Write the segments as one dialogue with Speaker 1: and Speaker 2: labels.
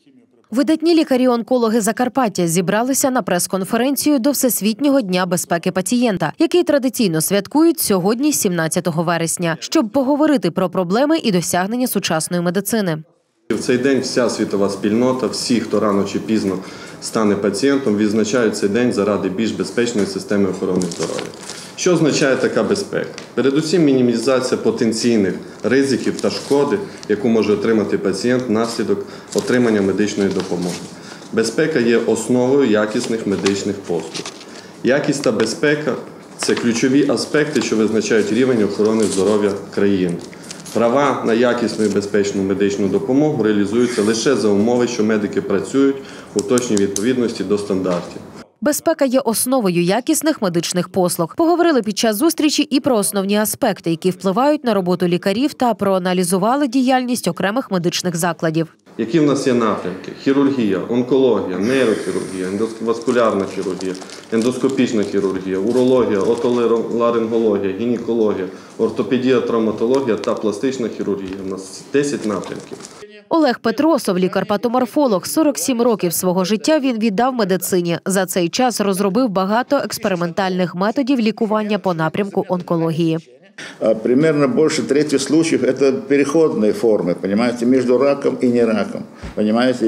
Speaker 1: Видатні лікарі-онкологи Закарпаття зібралися на прес-конференцію до Всесвітнього дня безпеки пацієнта, який традиційно святкують сьогодні, 17 вересня, щоб поговорити про проблеми і досягнення сучасної медицини.
Speaker 2: В цей день вся світова спільнота, всі, хто рано чи пізно стане пацієнтом, відзначають цей день заради більш безпечної системи охорони здоров'я. Що означає така безпека? Передусім, мінімізація потенційних ризиків та шкоди, яку може отримати пацієнт внаслідок отримання медичної допомоги. Безпека є основою якісних медичних послуг. Якість та безпека – це ключові аспекти, що визначають рівень охорони здоров'я країни. Права на якісну і безпечну медичну допомогу реалізуються лише за умови, що медики працюють у точній відповідності до стандартів.
Speaker 1: Безпека є основою якісних медичних послуг. Поговорили під час зустрічі і про основні аспекти, які впливають на роботу лікарів, та проаналізували діяльність окремих медичних закладів.
Speaker 2: Які в нас є напрямки? Хірургія, онкологія, нейрохірургія, ендоваскулярна хірургія, ендоскопічна хірургія, урологія, отоларингологія, гінекологія, ортопедія, травматологія та пластична хірургія. У нас 10 напрямків.
Speaker 1: Олег Петросов, лікар-патоморфолог. 47 років свого життя він віддав медицині. За цей час розробив багато експериментальних методів лікування по напрямку онкології.
Speaker 3: Примерно больше трети случаев – это переходные формы, понимаете, между раком и не раком, понимаете.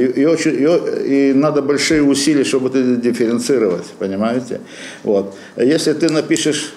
Speaker 3: И надо большие усилия, чтобы это дифференцировать, понимаете. Вот. Если ты напишешь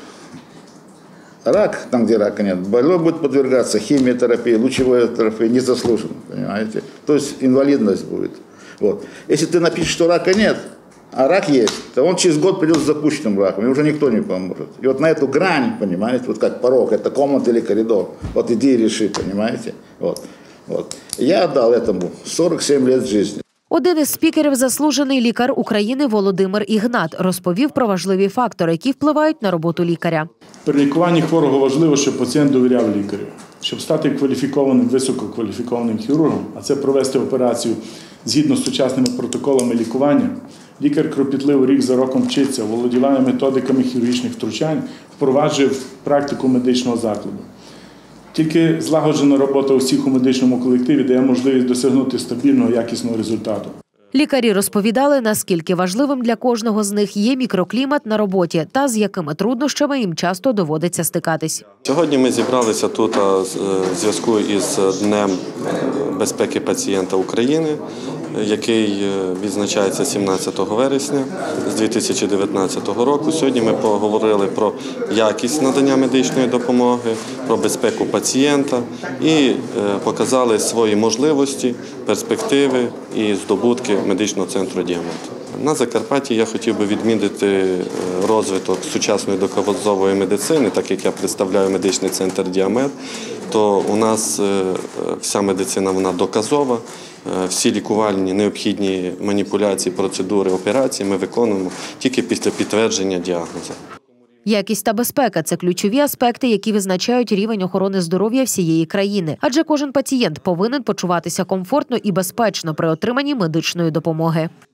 Speaker 3: рак, там, где рака нет, больной будет подвергаться химиотерапии, лучевой терапии незаслуженно, понимаете. То есть инвалидность будет. Вот. Если ты напишешь, что рака нет, а рак есть, то он через год придет с запущенным раком, и уже никто не поможет. И вот на эту грань, понимаете, вот как порог, это комната или коридор, вот иди и реши, понимаете. Вот. Я отдал этому 47 лет жизни.
Speaker 1: Один із спікерів – заслужений лікар України Володимир Ігнат. Розповів про важливі фактори, які впливають на роботу лікаря.
Speaker 4: При лікуванні хворого важливо, щоб пацієнт довіряв лікарю. Щоб стати кваліфікованим, висококваліфікованим хірургом, а це провести операцію згідно з сучасними протоколами лікування, лікар кропітливо рік за роком вчиться, володіває методиками хірургічних втручань, впроваджує в практику медичного закладу. Тільки злагоджена робота усіх у медичному колективі дає можливість досягнути стабільного, якісного результату.
Speaker 1: Лікарі розповідали, наскільки важливим для кожного з них є мікроклімат на роботі та з якими труднощами їм часто доводиться стикатись.
Speaker 2: Сьогодні ми зібралися тут у зв'язку із Днем безпеки пацієнта України, який відзначається 17 вересня з 2019 року. Сьогодні ми поговорили про якість надання медичної допомоги, про безпеку пацієнта і показали свої можливості, перспективи і здобутки медичного центру «Діамет». На Закарпатті я хотів би відмітити розвиток сучасної доказової медицини, так як я представляю медичний центр «Діамет», то у нас вся медицина вона доказова, всі лікувальні необхідні маніпуляції, процедури, операції ми виконуємо тільки після підтвердження діагнозу.
Speaker 1: Якість та безпека – це ключові аспекти, які визначають рівень охорони здоров'я всієї країни. Адже кожен пацієнт повинен почуватися комфортно і безпечно при отриманні медичної допомоги.